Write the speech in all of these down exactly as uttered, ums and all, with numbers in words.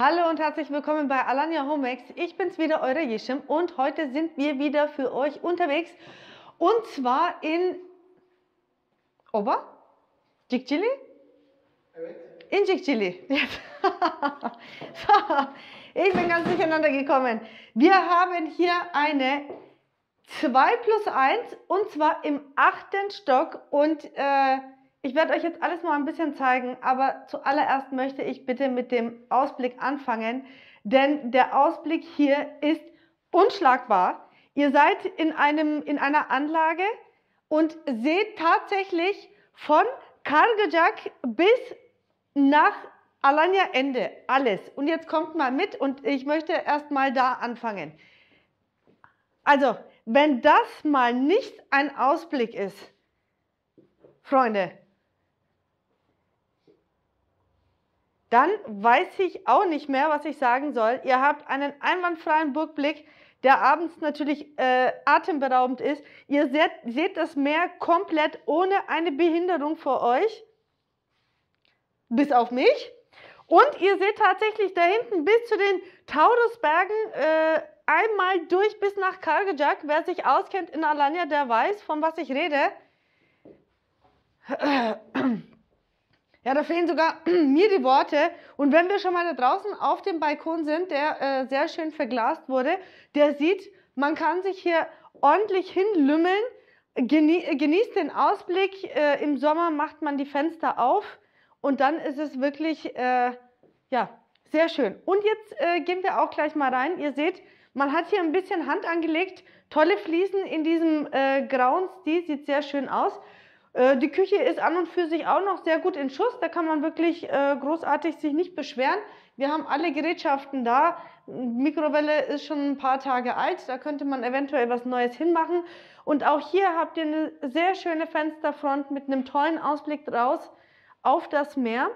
Hallo und herzlich willkommen bei Alanya Homemax. Ich bin's wieder, eure Yeşim, und heute sind wir wieder für euch unterwegs und zwar in Oba? Cikcili? Evet. In Cikcili. So, ich bin ganz durcheinander gekommen. Wir haben hier eine zwei plus eins und zwar im achten Stock und äh, ich werde euch jetzt alles mal ein bisschen zeigen, aber zuallererst möchte ich bitte mit dem Ausblick anfangen, denn der Ausblick hier ist unschlagbar. Ihr seid in, einem, in einer Anlage und seht tatsächlich von Kargıcak bis nach Alanya Ende alles. Und jetzt kommt mal mit und ich möchte erst mal da anfangen. Also, wenn das mal nicht ein Ausblick ist, Freunde, dann weiß ich auch nicht mehr, was ich sagen soll. Ihr habt einen einwandfreien Burgblick, der abends natürlich äh, atemberaubend ist. Ihr seht, seht das Meer komplett ohne eine Behinderung vor euch, bis auf mich. Und ihr seht tatsächlich da hinten bis zu den Taurusbergen äh, einmal durch bis nach Kargıcak. Wer sich auskennt in Alanya, der weiß, von was ich rede. Ja, da fehlen sogar mir die Worte. Und wenn wir schon mal da draußen auf dem Balkon sind, der äh, sehr schön verglast wurde, der sieht, man kann sich hier ordentlich hinlümmeln, genie genießt den Ausblick. Äh, Im Sommer macht man die Fenster auf und dann ist es wirklich, äh, ja, sehr schön. Und jetzt äh, gehen wir auch gleich mal rein. Ihr seht, man hat hier ein bisschen Hand angelegt, tolle Fliesen in diesem äh, grauen Stil, sieht sehr schön aus. Die Küche ist an und für sich auch noch sehr gut in Schuss, da kann man wirklich äh, großartig sich nicht beschweren. Wir haben alle Gerätschaften da, Mikrowelle ist schon ein paar Tage alt, da könnte man eventuell was Neues hinmachen. Und auch hier habt ihr eine sehr schöne Fensterfront mit einem tollen Ausblick draus auf das Meer.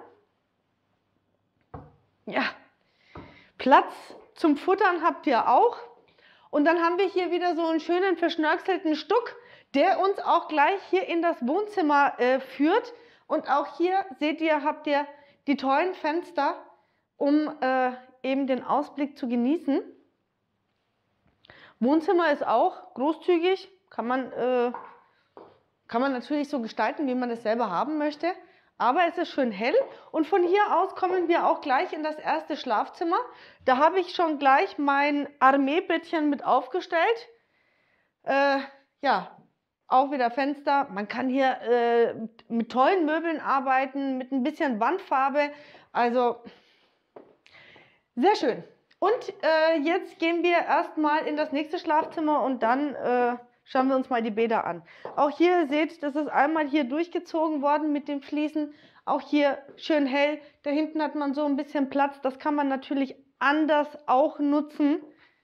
Ja, Platz zum Futtern habt ihr auch. Und dann haben wir hier wieder so einen schönen verschnörkelten Stuck, der uns auch gleich hier in das Wohnzimmer äh, führt. Und auch hier seht ihr, habt ihr die tollen Fenster, um äh, eben den Ausblick zu genießen. Wohnzimmer ist auch großzügig, kann man, äh, kann man natürlich so gestalten, wie man es selber haben möchte. Aber es ist schön hell und von hier aus kommen wir auch gleich in das erste Schlafzimmer. Da habe ich schon gleich mein Armeebettchen mit aufgestellt. Äh, ja, auch wieder Fenster. Man kann hier äh, mit tollen Möbeln arbeiten, mit ein bisschen Wandfarbe. Also sehr schön. Und äh, jetzt gehen wir erstmal in das nächste Schlafzimmer und dann äh, schauen wir uns mal die Bäder an. Auch hier seht, das ist einmal hier durchgezogen worden mit den Fliesen. Auch hier schön hell. Da hinten hat man so ein bisschen Platz. Das kann man natürlich anders auch nutzen.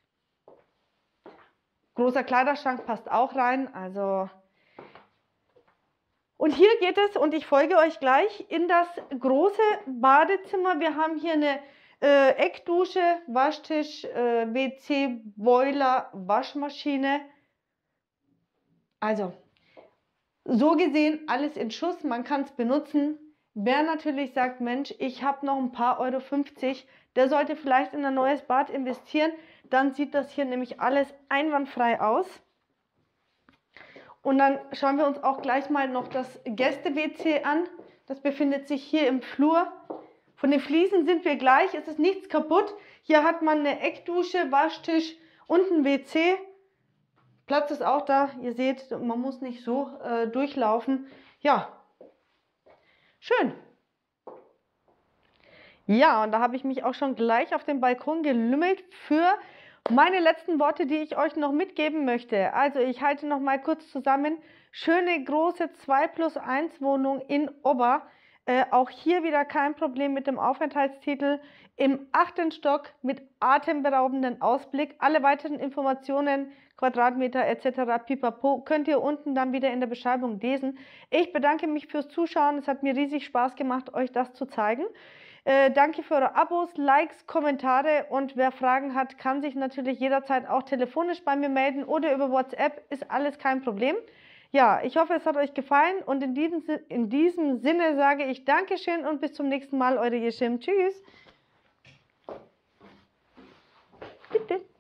Großer Kleiderschrank passt auch rein. Also und hier geht es, und ich folge euch gleich, in das große Badezimmer. Wir haben hier eine äh, Eckdusche, Waschtisch, äh, W C, Boiler, Waschmaschine. Also, so gesehen alles in Schuss, man kann es benutzen. Wer natürlich sagt, Mensch, ich habe noch ein paar Euro fünfzig, der sollte vielleicht in ein neues Bad investieren. Dann sieht das hier nämlich alles einwandfrei aus. Und dann schauen wir uns auch gleich mal noch das Gäste-W C an. Das befindet sich hier im Flur. Von den Fliesen sind wir gleich, es ist nichts kaputt. Hier hat man eine Eckdusche, Waschtisch und ein W C. Platz ist auch da, ihr seht, man muss nicht so äh, durchlaufen. Ja, schön. Ja, und da habe ich mich auch schon gleich auf den Balkon gelümmelt für meine letzten Worte, die ich euch noch mitgeben möchte. Also ich halte noch mal kurz zusammen. Schöne große zwei plus eins Wohnung in Oba. Äh, auch hier wieder kein Problem mit dem Aufenthaltstitel. Im achten Stock mit atemberaubenden Ausblick. Alle weiteren Informationen, Quadratmeter et cetera pipapo, könnt ihr unten dann wieder in der Beschreibung lesen. Ich bedanke mich fürs Zuschauen. Es hat mir riesig Spaß gemacht, euch das zu zeigen. Äh, danke für eure Abos, Likes, Kommentare, und wer Fragen hat, kann sich natürlich jederzeit auch telefonisch bei mir melden oder über WhatsApp, ist alles kein Problem. Ja, ich hoffe, es hat euch gefallen und in diesem, in diesem Sinne sage ich Dankeschön und bis zum nächsten Mal, eure Yeşim. Tschüss! Bitte.